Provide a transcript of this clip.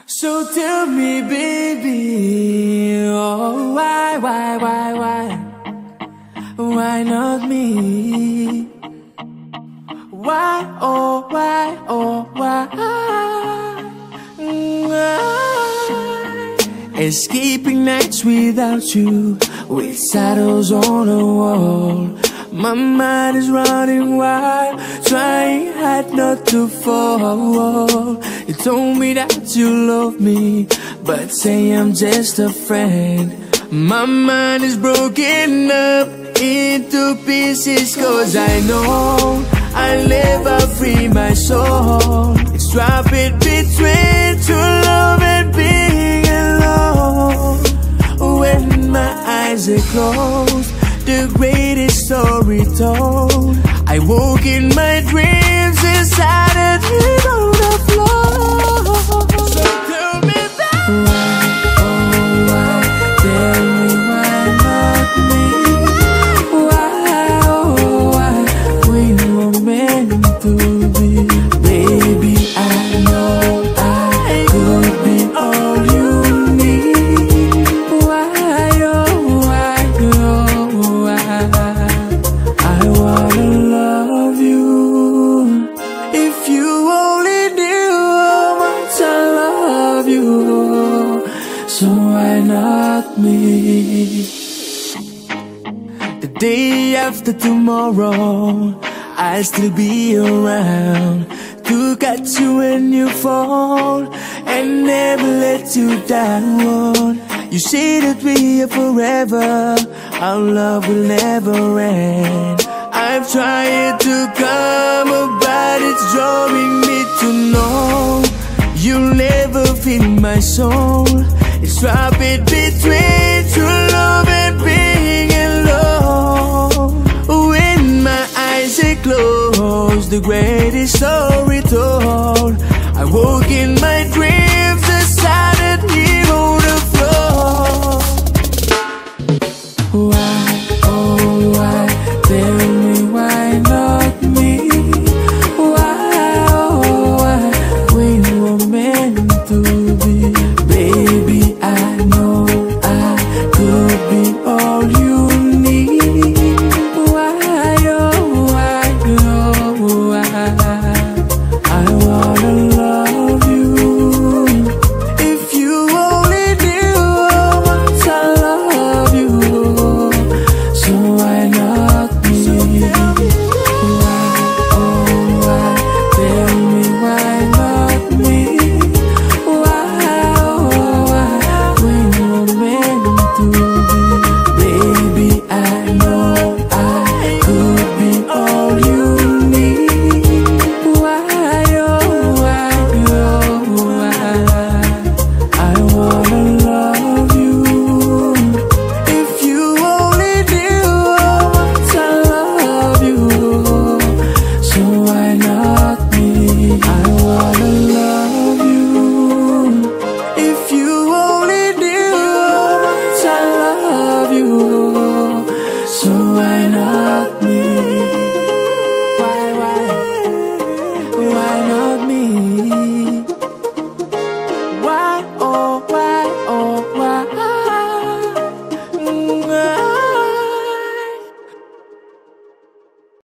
So tell me, baby, oh, why? Why not me? Why, oh, why, oh, why? Escaping nights without you, with shadows on the wall. My mind is running wild, trying hard not to fall. You told me that you love me, but say I'm just a friend. My mind is broken up into pieces, cause I know I'll never free my soul. It's trapped between true love and being alone. When my eyes are closed, the greatest story told. I woke in my dreams inside a dream on the floor. So tell me that why, oh why, tell me why not me? Why, oh why, we were meant to be. Baby, I know I could be all you need. Why, oh why, oh why, I wanna love you. If you only knew how much I love you, so why not me? The day after tomorrow, I'll still be around to catch you when you fall and never let you down. You say that we're here forever, our love will never end. I've tried to come but it's drawing me to know you'll never feel my soul. It's trapped between true love and being alone. When my eyes are closed, the greatest story told. I woke in my dreams